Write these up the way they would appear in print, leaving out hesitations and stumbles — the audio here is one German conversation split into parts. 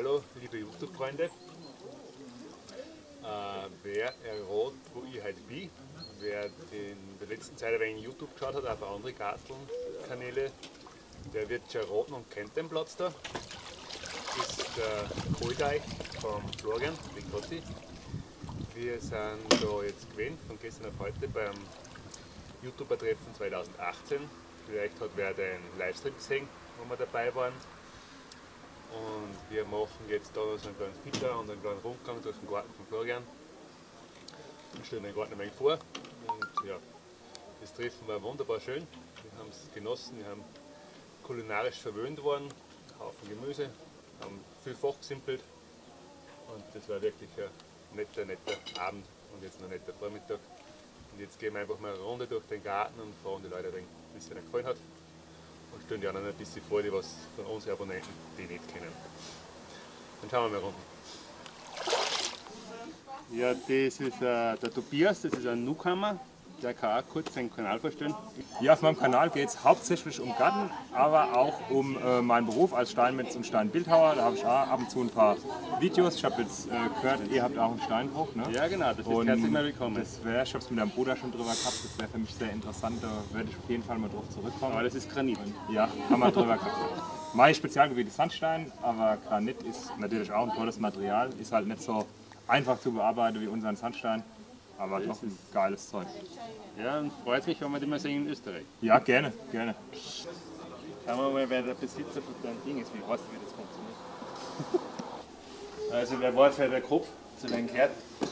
Hallo liebe YouTube-Freunde. Wer errät, wo ich heute bin, wer in der letzten Zeit ein wenig YouTube geschaut hat, auf andere Garteln-Kanäle, der wird schon erraten und kennt den Platz da. Das ist der Kohlteich vom Florian Ricotti. Wir sind da jetzt gewesen, von gestern auf heute beim YouTuber-Treffen 2018. Vielleicht hat wer den Livestream gesehen, wo wir dabei waren. Und wir machen jetzt da noch so einen kleinen Filter und einen kleinen Rundgang durch den Garten von Florian. Wir stellen den Garten ein wenig vor. Und ja, das Treffen war wunderbar schön. Wir haben es genossen, wir haben kulinarisch verwöhnt worden, einen Haufen Gemüse, haben viel fachgesimpelt. Und das war wirklich ein netter Abend und jetzt noch ein netter Vormittag. Und jetzt gehen wir einfach mal eine Runde durch den Garten und fragen die Leute, wie es ihnen gefallen hat. Und stellen die anderen ein bisschen vor, die was von unseren Abonnenten, die nicht kennen. Dann schauen wir mal runter. Ja, das ist der Tobias, das ist ein Newcomer. Der kann auch kurz seinen Kanal vorstellen. Ja, auf meinem Kanal geht es hauptsächlich um Garten, aber auch um meinen Beruf als Steinmetz und Steinbildhauer. Da habe ich auch ab und zu ein paar Videos. Ich habe jetzt gehört, ihr habt auch einen Steinbruch, ne? Ja genau, das ist Und herzlich mal willkommen. Ich habe es mit meinem Bruder schon drüber gehabt, das wäre für mich sehr interessant, da werde ich auf jeden Fall mal drauf zurückkommen. Aber das ist Granit. Ja, haben wir drüber gehabt. Mein Spezialgebiet ist Sandstein, aber Granit ist natürlich auch ein tolles Material, ist halt nicht so einfach zu bearbeiten wie unseren Sandstein. Aber doch ein geiles Zeug. Ja, und freut mich, wenn wir die mal sehen in Österreich. Ja, gerne, gerne. Schauen wir mal, wer der Besitzer von deinem Ding ist, wie weißt du, wie das funktioniert. Also, wer weiß, wer der Kopf zu deinem gehört?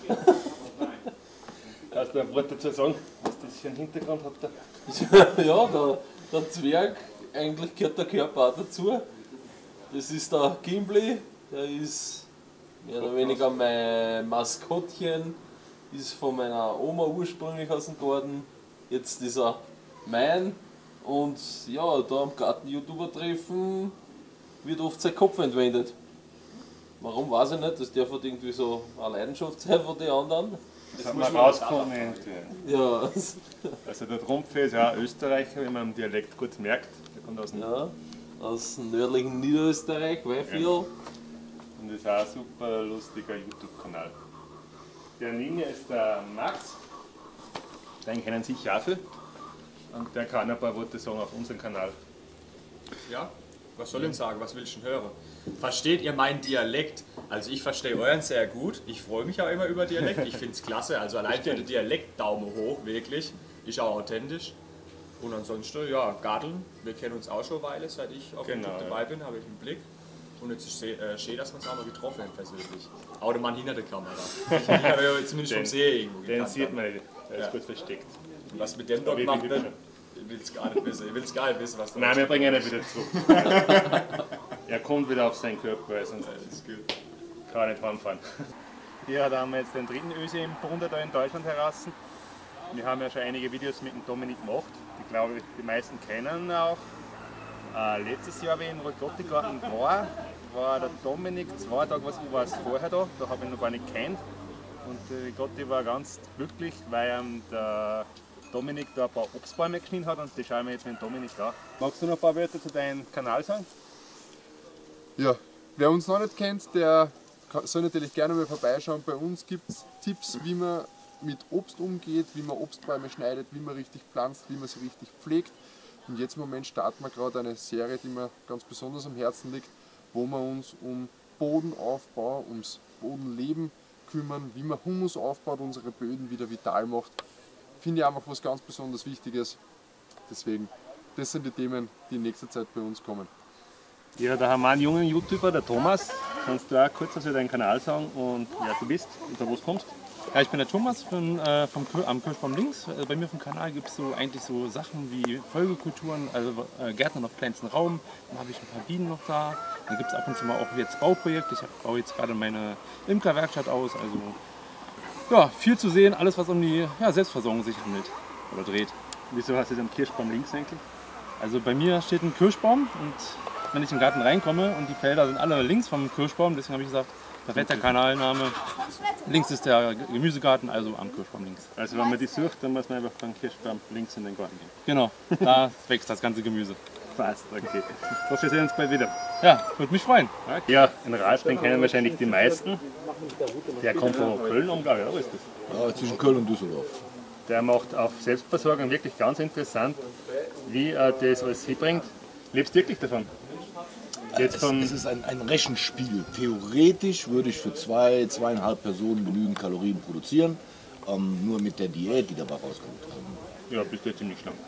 Kannst du ein Wort dazu sagen, was das für einen Hintergrund hat? Ja, der Zwerg, eigentlich gehört der Körper auch dazu. Das ist der Gimli, der ist mehr oder weniger mein Maskottchen. Ist von meiner Oma ursprünglich aus dem Garten, jetzt ist er mein. Und ja, da am Garten-YouTuber-Treffen wird oft sein Kopf entwendet. Warum, weiß ich nicht, das darf halt irgendwie so eine Leidenschaft sein von den anderen. Das haben wir rausgefunden. Ja. Also der Trumpf ist ja auch Österreicher, wie man am Dialekt gut merkt. Der kommt aus dem Aus dem nördlichen Niederösterreich, Weifviertel. Und das ist auch ein super lustiger YouTube-Kanal. Der Linie ist der Max, den kennen sicher auch viele. Und der kann ein paar Worte sagen auf unserem Kanal. Ja, was soll ich sagen, was will ich denn hören? Versteht ihr meinen Dialekt? Also ich verstehe euren sehr gut, ich freue mich auch immer über Dialekt, ich finde es klasse, also allein für den Dialekt Daumen hoch, wirklich, ist auch authentisch. Und ansonsten, ja, Garteln, wir kennen uns auch schon eine Weile, seit ich auf YouTube dabei bin, habe ich einen Blick. Und jetzt ist es schön, dass wir uns auch mal getroffen haben persönlich. Auch der Mann hinter der Kamera. Ich habe ja zumindest vom See irgendwo Den gekannt. sieht man nicht, der ist gut versteckt. Und was mit dem dort gemacht wird, ich will es gar nicht wissen. Ich will es gar nicht wissen, was da Nein, wir bringen ihn wieder zurück. Er kommt wieder auf seinen Körper, weil sonst kann er nicht heimfahren. Hier haben wir jetzt den dritten Ösi im Bunde da in Deutschland heraus. Wir haben ja schon einige Videos mit dem Dominik gemacht. Ich glaube, die meisten kennen ihn auch. Letztes Jahr, wie ich im Ricotti-Garten war der Dominik 2 Tage was vorher da. Da habe ich ihn noch gar nicht kennt. Und der Ricotti war ganz glücklich, weil der Dominik da ein paar Obstbäume geschnitten hat und die schauen wir jetzt mit dem Dominik an. Magst du noch ein paar Wörter zu deinem Kanal sagen? Ja, wer uns noch nicht kennt, der soll natürlich gerne mal vorbeischauen. Bei uns gibt es Tipps, wie man mit Obst umgeht, wie man Obstbäume schneidet, wie man richtig pflanzt, wie man sie richtig pflegt. Und jetzt im Moment starten wir gerade eine Serie, die mir ganz besonders am Herzen liegt, wo wir uns um Bodenaufbau, ums Bodenleben kümmern, wie man Humus aufbaut, unsere Böden wieder vital macht. Finde ich einfach was ganz besonders Wichtiges. Deswegen, das sind die Themen, die in nächster Zeit bei uns kommen. Ja, da haben wir einen jungen YouTuber, der Thomas. Kannst du auch kurz was über deinen Kanal sagen und wer du bist und von wo du kommst? Ja, ich bin der Thomas am Kirschbaum links. Bei mir auf dem Kanal gibt es so eigentlich so Sachen wie Folgekulturen, also Gärtnern auf kleinstem Raum. Dann habe ich ein paar Bienen noch da. Dann gibt es ab und zu mal auch jetzt Bauprojekte. Ich baue jetzt gerade meine Imkerwerkstatt aus. Also ja, viel zu sehen, alles was um die Selbstversorgung sich handelt oder dreht. Wieso hast du den Kirschbaum links eigentlich? Also bei mir steht ein Kirschbaum und wenn ich in den Garten reinkomme und die Felder sind alle links vom Kirschbaum, deswegen habe ich gesagt, perfekter Kanalname. Links ist der Gemüsegarten, also am Kirschbaum links. Also wenn man die sucht, dann muss man einfach beim Kirschbaum links in den Garten gehen. Genau, da wächst das ganze Gemüse. Passt, okay. So, wir sehen uns bald wieder. Ja, würde mich freuen. Ja, den Ralf, den kennen wahrscheinlich die meisten. Der kommt von Köln um, glaube ich, oder? Wo ist das? Ja, zwischen Köln und Düsseldorf. Der macht auf Selbstversorgung wirklich ganz interessant, wie er das alles hinbringt. Lebst du wirklich davon? Jetzt von, Es ist ein Rechenspiel. Theoretisch würde ich für 2,5 Personen genügend Kalorien produzieren, nur mit der Diät, die dabei rauskommt. ja, bist du ziemlich schlank.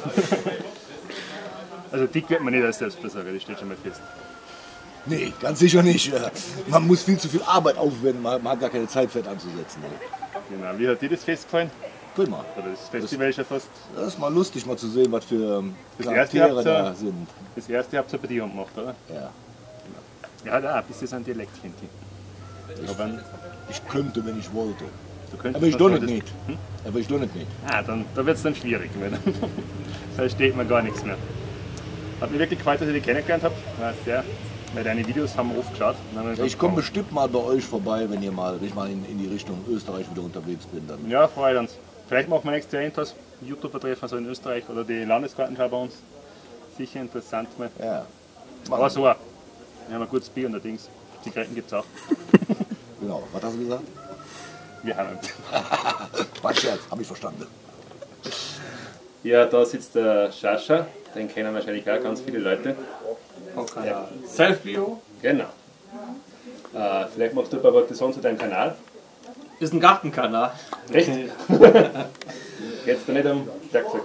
Also dick wird man nicht als Selbstversorger, das steht schon mal fest. Nee, ganz sicher nicht. Man muss viel zu viel Arbeit aufwenden, man hat gar keine Zeit, Fett anzusetzen. Genau, wie hat dir das Fest gefallen? Prima. Oder das Festival ist ja fast... Das ist mal lustig, mal zu sehen, was für Das erste habt Charaktere ihr- da sind. Das erste habt ihr bei dir gemacht, oder? Ja. Er hat auch ein bisschen so einen Dialekt, finde ich. Aber Ich könnte, wenn ich wollte. du könntest... Aber ich was doch nicht. wolltest. Aber ich doch nicht. Ah, da wird es dann schwierig, weil dann versteht man gar nichts mehr. Hat mir wirklich gefreut, dass ich dich kennengelernt habe. Weil deine Videos haben wir oft geschaut. Und dann haben wir Ich gesagt, komme bestimmt mal bei euch vorbei, wenn ich mal in die Richtung Österreich wieder unterwegs bin. Dann. ja, freut uns. Vielleicht machen wir nächstes Jahr irgendwas, YouTuber-Treffen also in Österreich oder die Landesgartenschau bei uns. Sicher interessant mal. Ja, Aber so, wir haben ein gutes Bier und allerdings Zigaretten gibt es auch. genau. Was hast du gesagt? Wir haben. War ein Scherz, habe ich verstanden. Ja, da sitzt der Sascha, den kennen wahrscheinlich auch ganz viele Leute. Self-Bio Genau. Vielleicht machst du ein paar Worte sagen zu deinem Kanal. ist ein Gartenkanal. Echt? Jetzt da nicht am Werkzeug.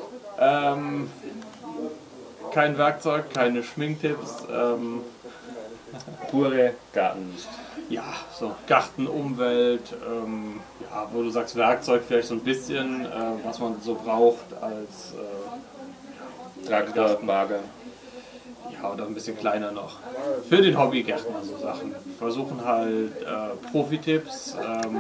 Kein Werkzeug, keine Schminktipps. Pure Garten. Ja, so Garten, Umwelt, ja, wo du sagst Werkzeug vielleicht so ein bisschen, was man so braucht als Traktor, Bagger. ja, oder ein bisschen kleiner noch. Für den Hobbygärtner so Sachen. Wir versuchen halt Profi-Tipps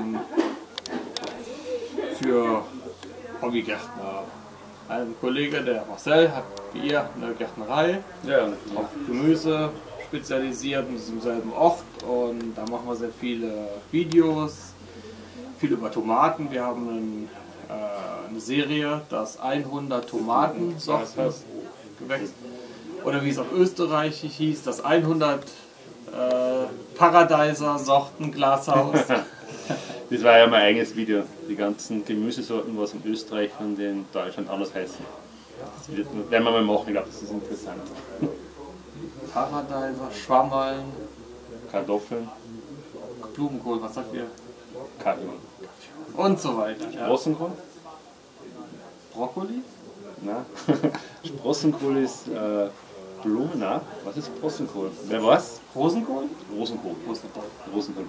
für Hobbygärtner. Ein Kollege, der Marcel, hat wie ihr eine Gärtnerei, Ja, auf Gemüse spezialisiert in diesem selben Ort, und da machen wir sehr viele Videos, viel über Tomaten. Wir haben eine Serie, das 100 Tomatensorten Gewächs, oder wie es auf Österreichisch hieß, das 100 Paradiser Sorten Glashaus. das war ja mein eigenes Video. Die ganzen Gemüsesorten, was in Österreich und in Deutschland anders heißen. Das werden wir mal machen, ich glaube, das ist interessant. Paradiser, Schwammerln, Kartoffeln, Blumenkohl, was sagt ihr? Kaffee. Und so weiter. Ja. Sprossenkohl? Brokkoli? Nein. Sprossenkohl ist Blumen, nein. Was ist Sprossenkohl? Wer weiß? Rosenkohl? Rosenkohl. Rosenkohl. Rosenkohl.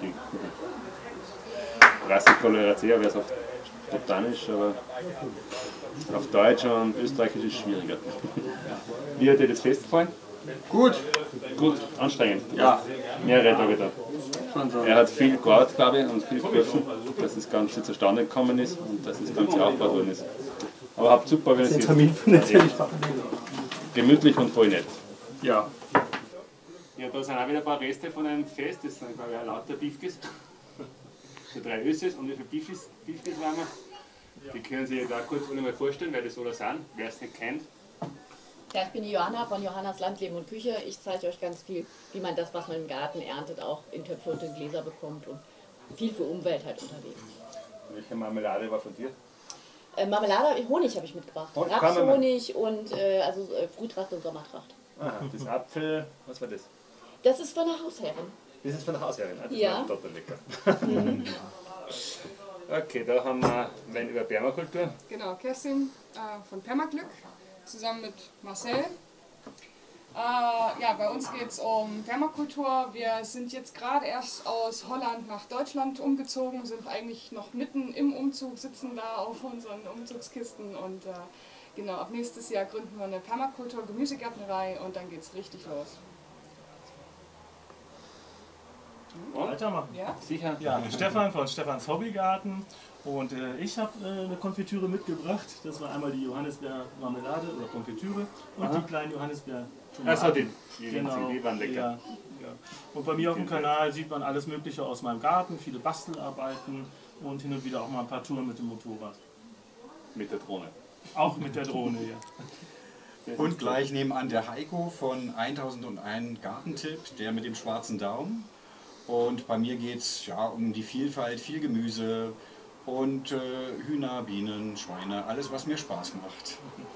Brassicolaria wäre es auf Botanisch, aber auf Deutsch und Österreichisch ist es schwieriger. Wie hat dir das Fest gefallen? Gut. Gut, anstrengend. Ja, Mehrere Tage da. schon so. Er hat viel gearbeitet, glaube ich, und viel geholfen, dass das Ganze zustande gekommen ist und dass das Ganze aufgebaut worden ist. Aber habt super organisiert. Gemütlich und voll nett. Ja. Ja, da sind auch wieder ein paar Reste von einem Fest, das sind glaube ich auch lauter Bifkes. So 3 Ösis, und wie viele Bifkes waren wir? Die können sich da kurz alle mal vorstellen, wer das alle sind, wer es nicht kennt. Ja, ich bin die Johanna von Johannas Landleben und Küche. Ich zeige euch ganz viel, wie man das, was man im Garten erntet, auch in Töpfe und in Gläser bekommt, und viel für Umwelt halt unterwegs. Welche Marmelade war von dir? Marmelade, Honig habe ich mitgebracht. Rapshonig und Frühtracht und Sommertracht. Aha, das Apfel, was war das? Das ist von der Hausherrin. Das ist von der Hausherrin, das Ja. war total lecker. Okay, da haben wir Wein über Permakultur. Genau, Kerstin von Permaglück zusammen mit Marcel. Ja, bei uns geht es um Permakultur. Wir sind jetzt gerade erst aus Holland nach Deutschland umgezogen, sind eigentlich noch mitten im Umzug, sitzen da auf unseren Umzugskisten, und genau, ab nächstes Jahr gründen wir eine Permakultur-Gemüsegärtnerei, und dann geht es richtig los. Weitermachen. Ja? Sicher? Ja, Stefan von Stefans Hobbygarten, und ich habe eine Konfitüre mitgebracht. Das war einmal die Johannisbeer-Marmelade oder Konfitüre und die kleinen Johannisbeer-Tomaten. Also die Genau. die waren lecker. Ja, ja. Und bei mir auf dem Kanal sieht man alles Mögliche aus meinem Garten, viele Bastelarbeiten und hin und wieder auch mal ein paar Touren mit dem Motorrad. Mit der Drohne. Auch mit der Drohne, ja. Und gleich nebenan der Heiko von 1001 Gartentipp, der mit dem schwarzen Daumen. Und bei mir geht es ja um die Vielfalt, viel Gemüse und Hühner, Bienen, Schweine, alles was mir Spaß macht.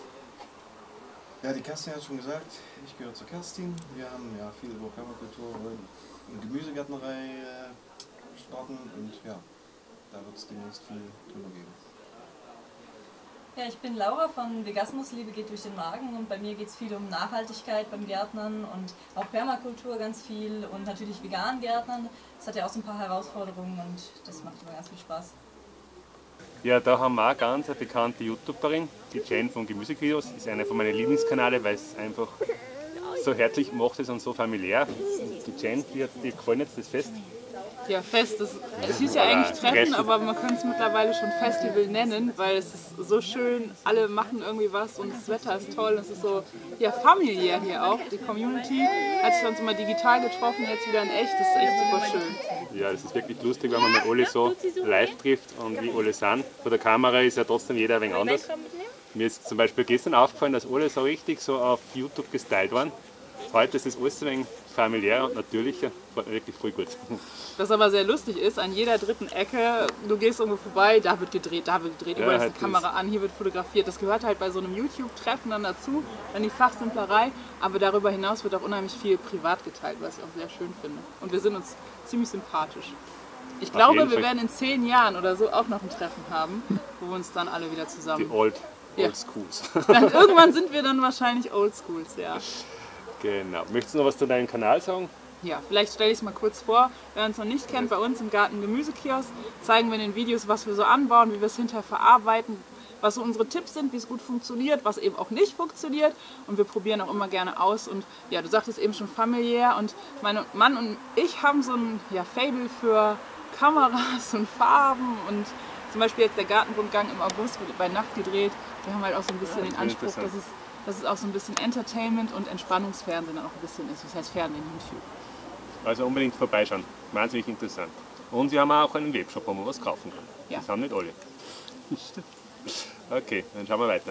Ja, die Kerstin hat schon gesagt, ich gehöre zur Kerstin. Wir haben ja viel über Permakultur und Gemüsegärtnerei starten und ja, da wird es demnächst viel drüber geben. Ja, ich bin Laura von Vegasmus, Liebe geht durch den Magen, und bei mir geht es viel um Nachhaltigkeit beim Gärtnern und auch Permakultur ganz viel und natürlich vegan Gärtnern. Das hat ja auch so ein paar Herausforderungen und das macht immer ganz viel Spaß. Ja, da haben wir auch ganz eine bekannte YouTuberin, die Jen von Gemüsevideos, ist einer von meinen Lieblingskanäle, weil es einfach so herzlich gemacht ist und so familiär. Die Jen, die gefallen jetzt das Fest. Ja, Fest. Es hieß ja eigentlich Treffen, aber man kann es mittlerweile schon Festival nennen, weil es ist so schön, alle machen irgendwie was und das Wetter ist toll. Es ist so ja, familiär hier auch. Die Community hat sich uns immer digital getroffen, jetzt wieder in echt. Das ist echt super schön. Ja, das ist wirklich lustig, wenn man mal alle so live trifft und wie alle sind. Vor der Kamera ist ja trotzdem jeder ein wenig anders. Mir ist zum Beispiel gestern aufgefallen, dass alle so richtig so auf YouTube gestylt waren. Heute ist das alles ein wenig familiär und natürlicher, wirklich voll gut. Was aber sehr lustig ist, an jeder dritten Ecke, du gehst irgendwo vorbei, da wird gedreht, überall ist die Kamera an, hier wird fotografiert. Das gehört halt bei so einem YouTube-Treffen dann dazu, dann die Fachsimplerei, aber darüber hinaus wird auch unheimlich viel privat geteilt, was ich auch sehr schön finde. Und wir sind uns ziemlich sympathisch. Ich glaube, wir werden in 10 Jahren oder so auch noch ein Treffen haben, wo wir uns dann alle wieder zusammen... Die Old Schools. Dann, irgendwann sind wir dann wahrscheinlich Old Schools, ja. Genau. Möchtest du noch was zu deinem Kanal sagen? Ja, vielleicht stelle ich es mal kurz vor. Wer uns noch nicht kennt, bei uns im Garten Gemüsekiosk zeigen wir in den Videos, was wir so anbauen, wie wir es hinterher verarbeiten, was so unsere Tipps sind, wie es gut funktioniert, was eben auch nicht funktioniert. Und wir probieren auch immer gerne aus. Und ja, du sagtest eben schon familiär. Und mein Mann und ich haben so ein Faible für Kameras und Farben. Und zum Beispiel jetzt der Gartenrundgang im August wird bei Nacht gedreht. Wir haben halt auch so ein bisschen den Anspruch, dass es auch so ein bisschen Entertainment und Entspannungsfernsehen dann auch ein bisschen ist. Das heißt Fernsehen, YouTube. Also unbedingt vorbeischauen. Wahnsinnig interessant. Und wir haben auch einen Webshop, wo man was kaufen kann. Ja. Das haben nicht alle. Okay, dann schauen wir weiter.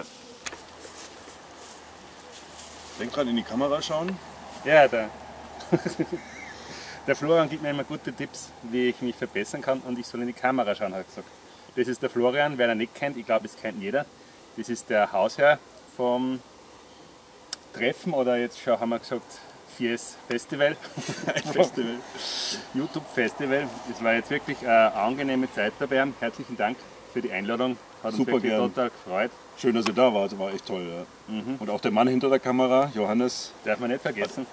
Denk dran, in die Kamera schauen. Ja, der Florian gibt mir immer gute Tipps, wie ich mich verbessern kann, und ich soll in die Kamera schauen, hat er gesagt. Das ist der Florian, wer ihn nicht kennt, ich glaube, es kennt jeder. Das ist der Hausherr vom Treffen, oder jetzt schon haben wir gesagt, FIES Festival. YouTube Festival. Es war jetzt wirklich eine angenehme Zeit dabei. Herzlichen Dank für die Einladung. Hat uns wirklich total gefreut. Schön, dass ihr da wart, das war echt toll. Ja. Und auch der Mann hinter der Kamera, Johannes. Darf man nicht vergessen.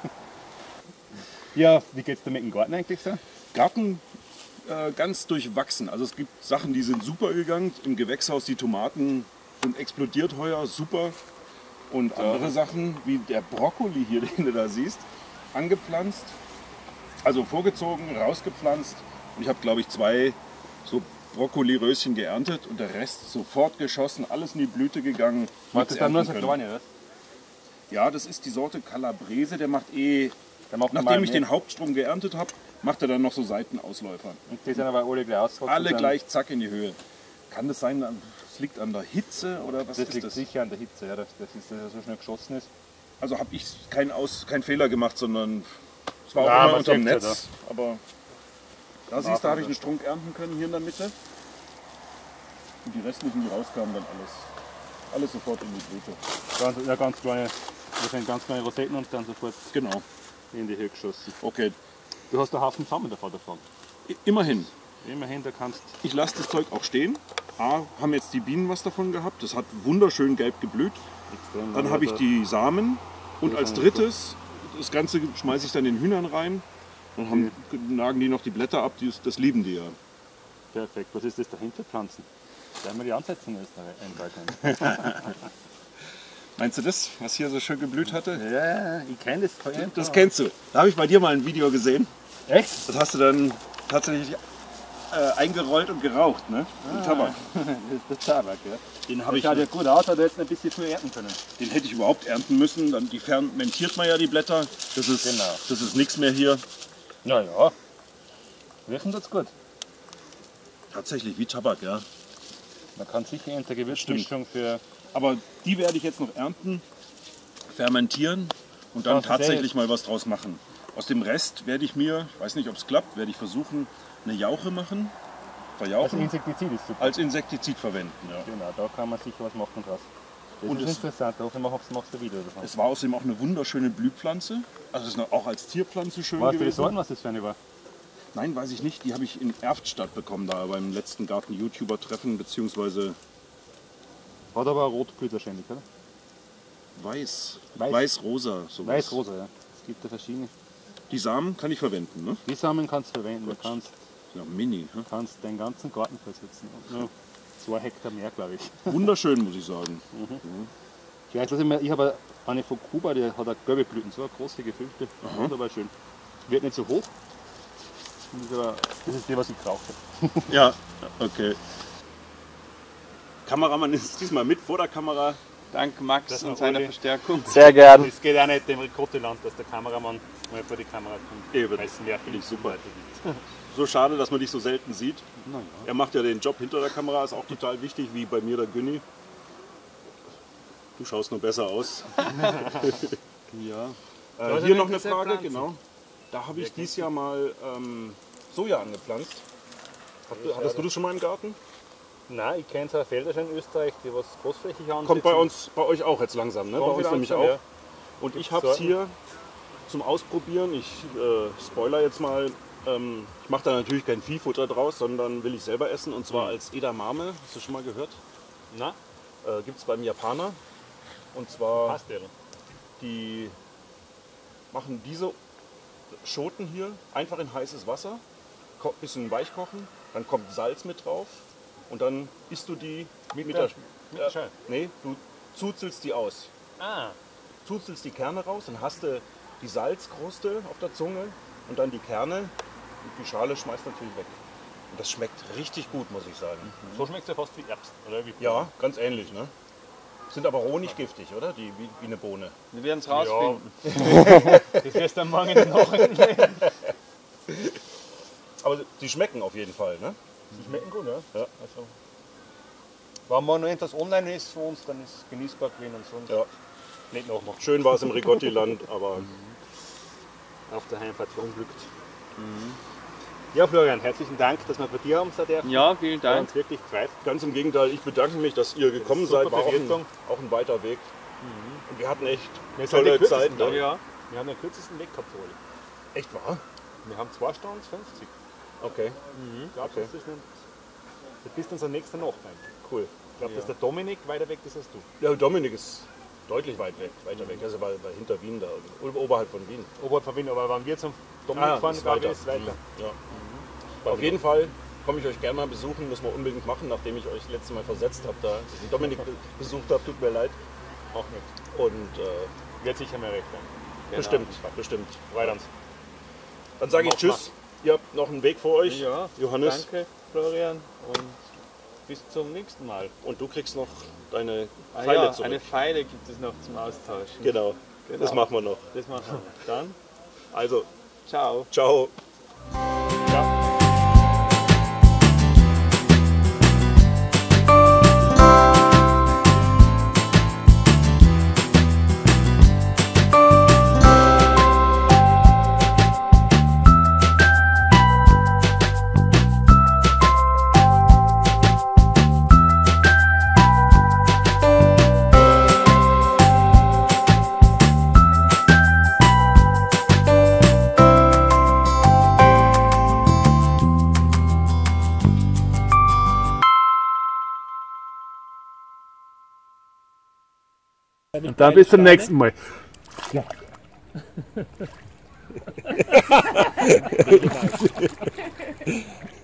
Ja, wie geht es dir mit dem Garten eigentlich so? Garten ganz durchwachsen. Also es gibt Sachen, die sind super gegangen. Im Gewächshaus die Tomaten sind explodiert heuer, super. Und andere Sachen, wie der Brokkoli hier, den du da siehst, angepflanzt, also vorgezogen, rausgepflanzt. Und ich habe, glaube ich, 2 so Brokkoli-Röschen geerntet und der Rest sofort geschossen, alles in die Blüte gegangen. Macht das dann nur so kleine, oder? Ja, das ist die Sorte Calabrese, der macht nachdem ich den Hauptstrom geerntet habe, macht er dann noch so Seitenausläufer. Und die sind aber alle gleich ausgezogen? Alle gleich, zack, in die Höhe. Kann das sein, das liegt an der Hitze oder was ist das? Das liegt sicher an der Hitze, ja, dass das so schnell geschossen ist. Also habe ich keinen Fehler gemacht, sondern es war auch immer unterm Netz. Ja, aber da siehst du, habe ich einen Strunk ernten können hier in der Mitte. Und die restlichen, die rauskamen, dann alles sofort in die Blüte. Ganz kleine, das sind ganz kleine Rosetten und dann sofort in die Höhe geschossen. Okay. Du hast einen Haufen Samen davon. Immerhin. Immerhin, da kannst. Ich lasse das Zeug auch stehen. Haben jetzt die Bienen was davon gehabt. Das hat wunderschön gelb geblüht. Dann habe ich die Samen. Und als drittes, das Ganze schmeiße ich dann den Hühnern rein. Dann nagen die noch die Blätter ab. Das lieben die ja. Perfekt. Was ist das dahinter? Pflanzen? Werden wir die ansetzen in Deutschland. Meinst du das, was hier so schön geblüht hatte? Ja, ich kenne das. Das kennst du. Da habe ich bei dir mal ein Video gesehen. Echt? Das hast du dann tatsächlich eingerollt und geraucht, ne? Den Tabak. Das ist der Tabak, ja. Den habe ich. Schaut ja gut aus, aber jetzt ein bisschen früher ernten können. Den hätte ich überhaupt ernten müssen. Dann die fermentiert man ja die Blätter. Das ist nichts mehr hier. Naja. Riechen tut's gut. Tatsächlich wie Tabak, ja. Man kann sicher in der Gewürzmischung für. Aber die werde ich jetzt noch ernten. fermentieren und dann tatsächlich mal was draus machen. Aus dem Rest werde ich mir, ich weiß nicht, ob es klappt, werde ich versuchen, eine Jauche machen. Verjauchen. Als Insektizid ist super. Als Insektizid verwenden, ja. Genau, da kann man sicher was machen draus. Das Und ist es- interessant, hoffentlich machst du wieder davon. Es war außerdem auch eine wunderschöne Blühpflanze. Also es ist auch als Tierpflanze schön Weißt du die gewesen. Sorten, was das für eine war? Nein, weiß ich nicht. Die habe ich in Erftstadt bekommen, da beim letzten Garten-YouTuber-Treffen, beziehungsweise Hat aber Rotblüt wahrscheinlich, oder? weiß. Weiß. Weiß-rosa. sowas. Weiß-rosa, ja. Es gibt ja verschiedene. Die Samen kann ich verwenden, ne? Die Samen kannst du verwenden. Du Gut. kannst, Ja, mini. Ne? kannst den ganzen Garten versetzen. Und nur 2 Hektar mehr, glaube ich. Wunderschön, muss ich sagen. Ich weiß, ich habe eine von Kuba, die hat auch gelbe Blüten, so eine große gefüllte. Wunderbar schön. Wird nicht so hoch. Das ist die, was ich brauche. Ja, okay. Kameramann ist diesmal mit vor der Kamera. Dank Max und seiner Verstärkung. Sehr gern. Es geht auch nicht dem Ricotteland, dass der Kameramann mal vor die Kamera kommt. Eben. Weil es mehr Finde ich super. Leute gibt. So schade, dass man dich so selten sieht. Er macht ja den Job hinter der Kamera, ist auch total wichtig, wie bei mir der Günni. Du schaust noch besser aus. Ja. Hier noch eine Frage, genau. Da habe ich dieses Jahr mal Soja angepflanzt. Hattest du das schon mal im Garten? Nein, ich kenne so Felder schon in Österreich, die was großflächig ansetzen. Kommt bei euch auch jetzt langsam, ne? Bei uns nämlich auch. Ja. Und ich habe es hier zum Ausprobieren. Ich spoiler jetzt mal. Ich mache da natürlich kein Viehfutter draus, sondern will ich selber essen. Und zwar als Edamame. Hast du schon mal gehört? Na? Gibt es beim Japaner. Und zwar, Passt ja. die machen diese Schoten hier einfach in heißes Wasser, bisschen weich kochen, dann kommt Salz mit drauf und dann isst du die mit der Scheibe. nee, du zuzelst die aus. Ah, Zuzelst die Kerne raus, dann hast du die Salzkruste auf der Zunge und dann die Kerne und die Schale schmeißt natürlich weg. Und das schmeckt richtig gut, muss ich sagen. so schmeckt es ja fast wie Erbsen, oder? Wie Ja, ganz ähnlich, ne? Sind aber roh nicht giftig, oder? Wie eine Bohne. Wir werden es rausfinden. Das wirst du dann morgen in den Nachrichten sehen. Aber die schmecken auf jeden Fall, ne? Die schmecken gut, ja. Ja. Also, wenn man noch etwas online ist für uns, dann ist es genießbar gewesen und sonst Ja. nicht nachmachen. Schön war es im Rigotti-Land, aber Auf der Heimfahrt verunglückt. Ja, Florian, herzlichen Dank, dass wir bei dir haben dürfen. Ja, vielen Hat Dank. uns wirklich gefreut. ganz im Gegenteil, ich bedanke mich, dass ihr gekommen Super seid. War auch Verwirkung. auch ein weiter Weg. Und wir hatten echt Wir sind tolle die Zeit. kürzesten, Da. ne? Ja. Wir haben den kürzesten Weg gehabt für alle. Echt wahr? Wir haben 2 Stunden 50. Okay. Glaubst du, das ist nicht... Du bist unser nächster Nachbarn. Cool. Ich glaube, dass der Dominik weiter weg ist als du. Ja, Dominik ist deutlich weiter weg. Also war hinter Wien da, oberhalb von Wien. Oberhalb von Wien, aber wenn wir zum Dominik fahren, ist glaube ich, weiter. ist weiter. Ja. Auf jeden Fall komme ich euch gerne mal besuchen, müssen wir unbedingt machen, nachdem ich euch das letzte Mal versetzt habe, da den Dominik besucht habe, tut mir leid. Auch nicht. Und Wird sicher mehr recht sein. bestimmt. Freut uns. Dann sage ich Mach Tschüss. Ihr habt noch einen Weg vor euch. Ja, Johannes. danke Florian und bis zum nächsten Mal. Und du kriegst noch deine Pfeile zurück. Eine Pfeile gibt es noch zum Austauschen. Genau. Das machen wir noch. Das machen wir. Dann, Also, ciao. ciao. Und dann bis zum nächsten Mal. Ja.